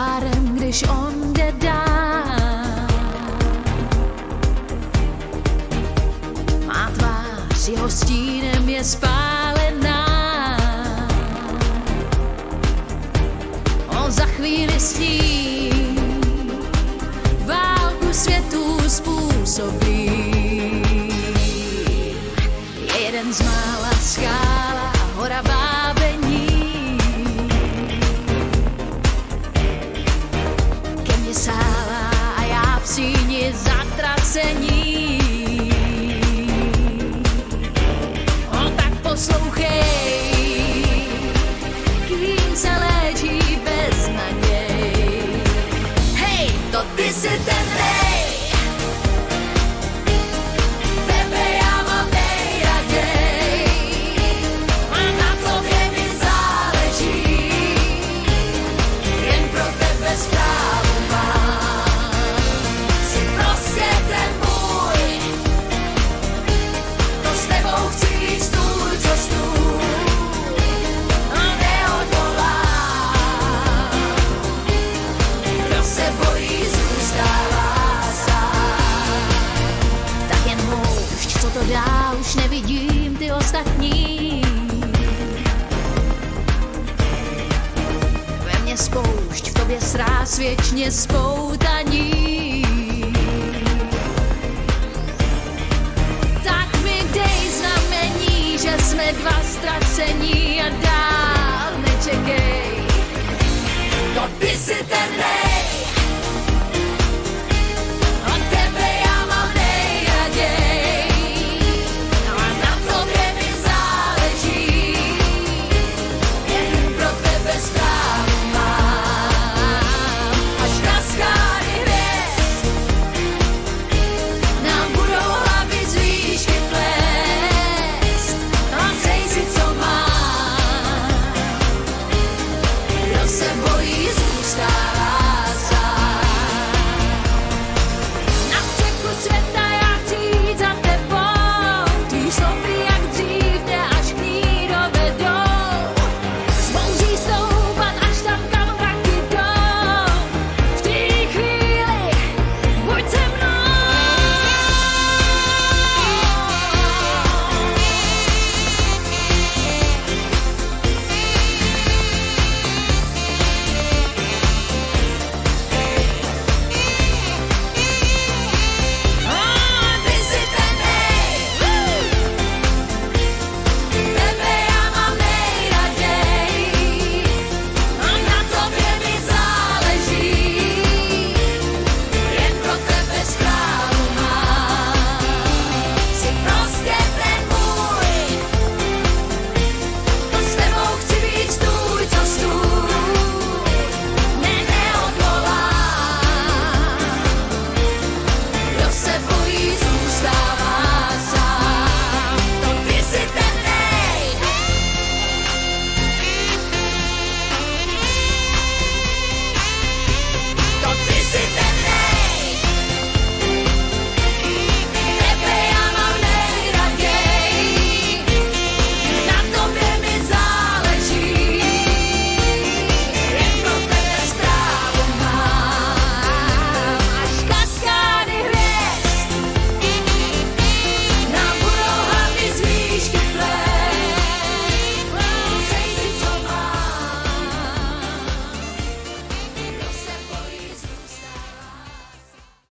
tvárem, když on jde dál. Má tvář jeho stínem je spálená. On za chvíli sní válku světů způsobí. Je jeden z mála skála, hora vábení. Ke mně sála a já v síni zatracení. On tak poslouchej, kým se léčí bez naděj. Hej, to ty jsi ten rej, tebe já mám nejraděj. A na tobě mi záleží, jen pro tebe správu mám. Jsi prostě ten můj, to s tebou chci jít stůl co stůl. A neodolám, kdo se bojí, zůstává sám. Tak jen houšť, co to dá, už nevidím ty ostatní. Ve mně spoušť, v tobě sráz věčně spoutaní.